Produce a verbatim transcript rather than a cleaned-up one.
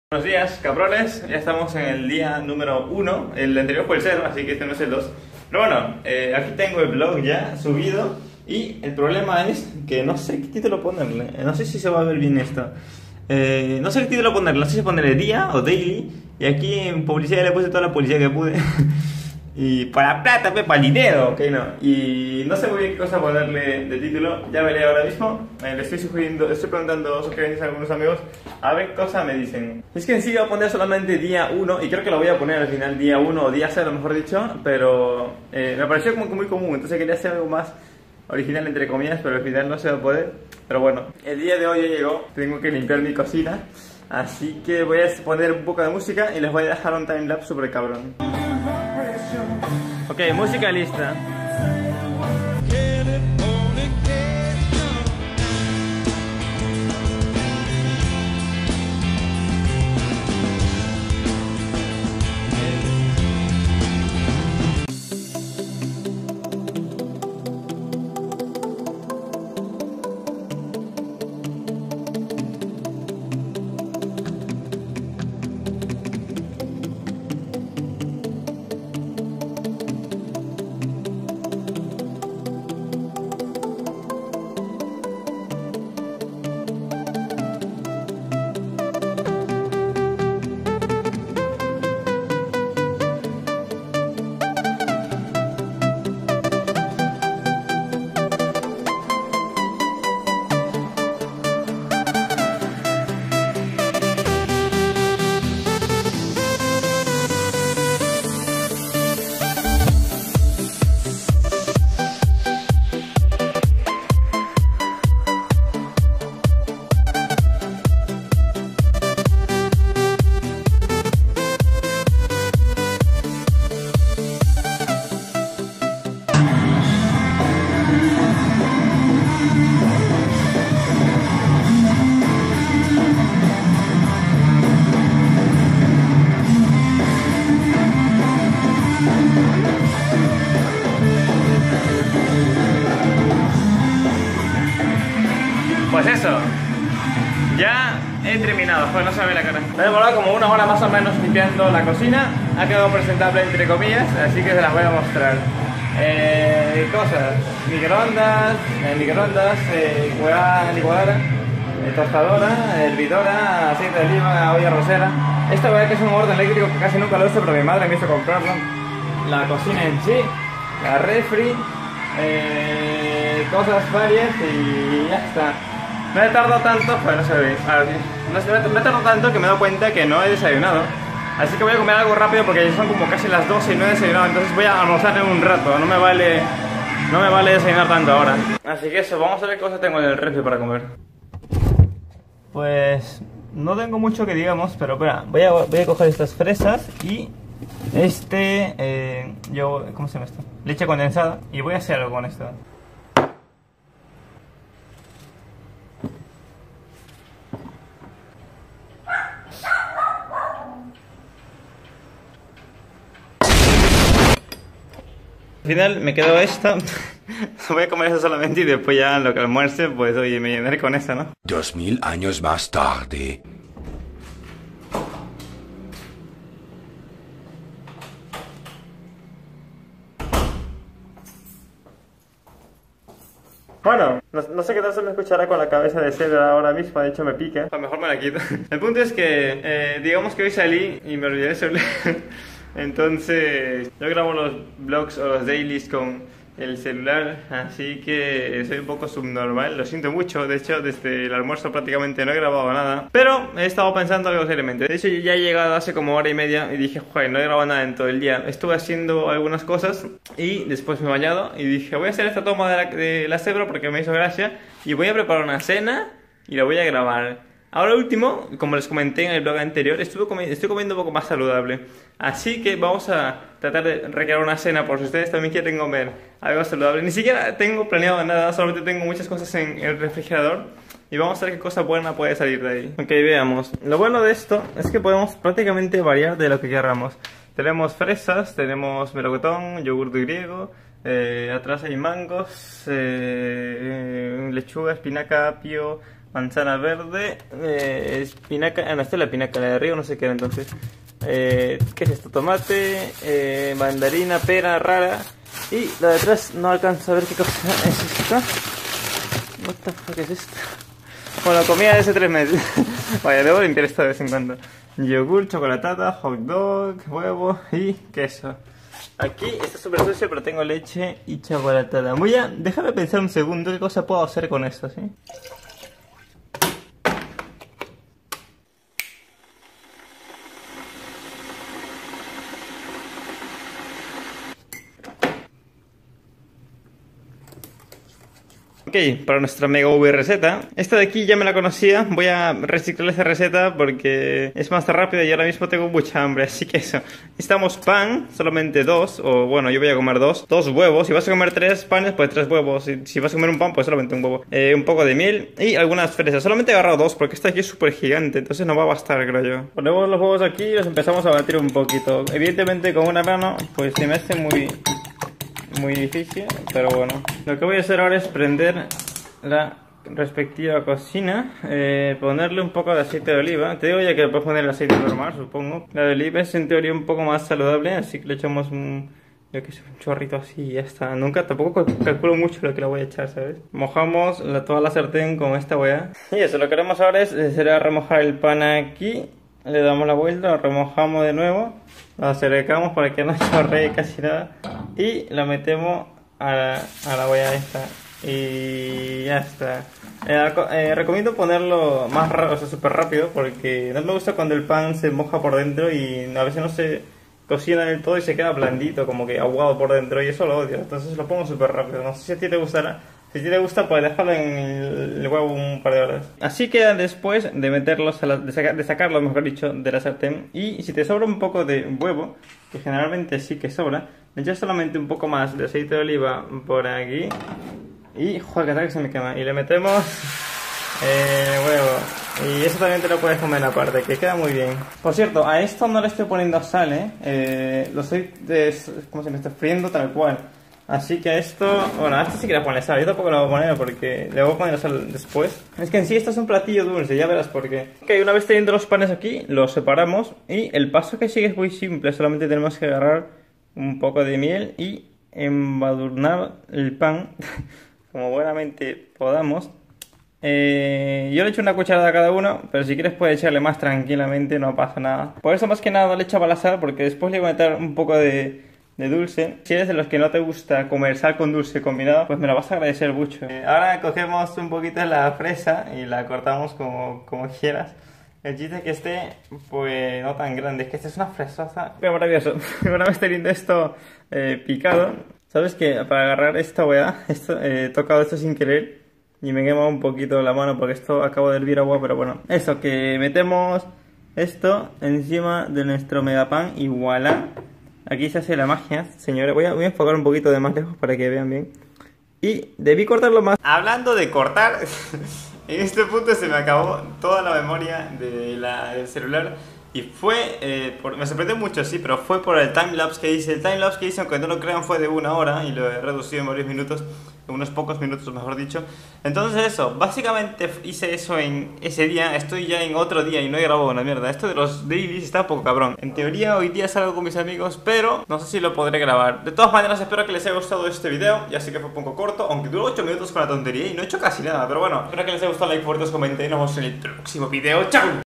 Buenos días, cabrones. Ya estamos en el día número uno. El anterior fue el cero, así que este no es el dos. Pero bueno, eh, aquí tengo el blog ya subido. Y el problema es que no sé qué título ponerle. No sé si se va a ver bien esto. Eh, no sé qué título ponerle. No sé si ponerle día o daily. Y aquí en publicidad le puse toda la publicidad que pude. Y para plata, para el dinero, ok, no. Y no sé muy bien qué cosa ponerle de título. Ya veré ahora mismo. Eh, le estoy sugiriendo, estoy preguntando sugerencias a algunos amigos a ver qué cosa me dicen. Es que en sí voy a poner solamente día uno. Y creo que lo voy a poner al final día uno o día cero, mejor dicho. Pero eh, me pareció como que muy común. Entonces quería hacer algo más original entre comillas, pero al final no se va a poder. Pero bueno, el día de hoy ya llegó. Tengo que limpiar mi cocina. Así que voy a poner un poco de música y les voy a dejar un timelapse super cabrón. Ok, música lista. Pues eso, ya he terminado, pues no se me ve la cara. Me he demorado como una hora más o menos limpiando la cocina. Ha quedado presentable entre comillas, así que se las voy a mostrar. Eh, cosas, microondas, eh, microondas, eh, licuadora, eh, tostadora, hervidora, aceite de oliva, olla rosera. Esta verdad que es un orden eléctrico que casi nunca lo uso, pero mi madre me hizo comprarlo. La cocina en sí, la refri, eh, cosas varias y ya está. No he tardado tanto, pues no se ve, a ver, no sé, me he tardado tanto que me he dado cuenta que no he desayunado. Así que voy a comer algo rápido porque ya son como casi las doce y no he desayunado. Entonces voy a almorzar en un rato, no me vale, no me vale desayunar tanto ahora. Así que eso, vamos a ver qué cosas tengo en el refri para comer. Pues no tengo mucho que digamos, pero espera, voy a, voy a coger estas fresas y este, eh, yo, ¿cómo se llama esto? Leche condensada, y voy a hacer algo con esto. Al final me quedó esta. Voy a comer eso solamente y después ya lo que almuerce, pues oye, me llenaré con esa, ¿no? Dos mil años más tarde. Bueno, no, no sé qué tal se me escuchará con la cabeza de cebra ahora mismo, de hecho me pica. A lo mejor me la quito. El punto es que, eh, digamos que hoy salí y me olvidé de celular. Entonces, yo grabo los vlogs o los dailies con el celular, así que soy un poco subnormal, lo siento mucho. De hecho, desde el almuerzo prácticamente no he grabado nada, pero he estado pensando algo seriamente. De hecho, ya he llegado hace como hora y media y dije, joder, no he grabado nada en todo el día. Estuve haciendo algunas cosas y después me he bañado y dije, voy a hacer esta toma de la, de la cebra porque me hizo gracia y voy a preparar una cena y la voy a grabar. Ahora último, como les comenté en el blog anterior, estuve comi estoy comiendo un poco más saludable. Así que vamos a tratar de recrear una cena por si ustedes también quieren comer algo saludable. Ni siquiera tengo planeado nada, solamente tengo muchas cosas en el refrigerador. Y vamos a ver qué cosa buena puede salir de ahí. Ok, veamos. Lo bueno de esto es que podemos prácticamente variar de lo que queramos. Tenemos fresas, tenemos melocotón, yogur griego, eh, atrás hay mangos, eh, lechuga, espinaca, apio, manzana verde, eh, espinaca, ah no, esta es la espinaca, la de arriba no sé qué era entonces. Eh, ¿Qué es esto? Tomate, eh, mandarina, pera rara. Y la de atrás no alcanzo a ver qué cosa es esta. What the fuck es esto? Bueno, comida de hace tres meses. Vaya, debo limpiar esto de vez en cuando. Yogur, chocolatada, hot dog, huevo y queso. Aquí está súper sucio, pero tengo leche y chocolatada. Voy a... Déjame pensar un segundo qué cosa puedo hacer con esto, ¿sí? Ok, para nuestra mega V receta. Esta de aquí ya me la conocía. Voy a reciclar esa receta porque es más rápida y ahora mismo tengo mucha hambre. Así que eso. Necesitamos pan, solamente dos. O bueno, yo voy a comer dos. Dos huevos. Si vas a comer tres panes, pues tres huevos. Y si vas a comer un pan, pues solamente un huevo. Eh, un poco de miel y algunas fresas. Solamente he agarrado dos porque esta aquí es súper gigante. Entonces no va a bastar, creo yo. Ponemos los huevos aquí y los empezamos a batir un poquito. Evidentemente con una mano, pues se me hace muy... muy difícil, pero bueno. Lo que voy a hacer ahora es prender la respectiva cocina, eh, ponerle un poco de aceite de oliva. Te digo ya que le puedes poner el aceite normal, supongo. La de oliva es en teoría un poco más saludable, así que le echamos un, yo que sé, un chorrito así y ya está. Nunca, tampoco calculo mucho lo que le voy a echar, ¿sabes? Mojamos la, toda la sartén con esta hueá. Y eso, lo que haremos ahora es, será remojar el pan aquí. Le damos la vuelta, lo remojamos de nuevo, lo acercamos para que no chorree casi nada y lo metemos a la, a la olla esta y ya está. Eh, eh, recomiendo ponerlo más rápido, o sea, súper rápido, porque no me gusta cuando el pan se moja por dentro y a veces no se cocina del todo y se queda blandito, como que aguado por dentro, y eso lo odio. Entonces lo pongo súper rápido. No sé si a ti te gustará. Si te gusta, pues dejarlo en el huevo un par de horas. Así queda después de meterlos, a la, de, saca, de sacarlo, mejor dicho, de la sartén. Y si te sobra un poco de huevo, que generalmente sí que sobra, le echas solamente un poco más de aceite de oliva por aquí. Y, joder, que tal que se me quema. Y le metemos eh, huevo. Y eso también te lo puedes comer aparte, que queda muy bien. Por cierto, a esto no le estoy poniendo sal, ¿eh? eh lo estoy, des, ¿cómo se me está friendo tal cual? Así que esto, bueno, a esto sí que le pones sal, yo tampoco lo voy a poner porque le voy a poner la sal después. Es que en sí esto es un platillo dulce, ya verás por qué. Ok, una vez teniendo los panes aquí, los separamos y el paso que sigue es muy simple, solamente tenemos que agarrar un poco de miel y embadurnar el pan como buenamente podamos. Eh, yo le echo una cucharada a cada uno, pero si quieres puedes echarle más tranquilamente, no pasa nada. Por eso más que nada le echaba la sal porque después le voy a meter un poco de... de dulce. Si eres de los que no te gusta comer sal con dulce combinado, pues me lo vas a agradecer mucho. Eh, ahora cogemos un poquito de la fresa y la cortamos como, como quieras. El chiste es que esté, pues, no tan grande. Es que esta es una fresosa. Pero maravilloso. Una vez teniendo esto eh, picado, sabes que para agarrar esta weá, esto, eh, he tocado esto sin querer y me quema un poquito la mano porque esto acabo de hervir agua, pero bueno. Eso, que metemos esto encima de nuestro megapan y voilà. Aquí se hace la magia, señores. Voy a, voy a enfocar un poquito de más lejos para que vean bien. Y debí cortarlo más. Hablando de cortar, en este punto se me acabó toda la memoria de la, del celular. Y fue, eh, por, me sorprendió mucho, sí, pero fue por el timelapse que hice. El timelapse que hice, aunque no lo crean, fue de una hora y lo he reducido en varios minutos, en unos pocos minutos, mejor dicho. Entonces eso, básicamente hice eso en ese día. Estoy ya en otro día y no he grabado una mierda. Esto de los dailies está un poco cabrón. En teoría hoy día salgo con mis amigos, pero no sé si lo podré grabar. De todas maneras, espero que les haya gustado este video. Ya sé que fue un poco corto, aunque duró ocho minutos con la tontería y no he hecho casi nada. Pero bueno, espero que les haya gustado, like, favoritos, comenten y nos vemos en el próximo video. ¡Chao!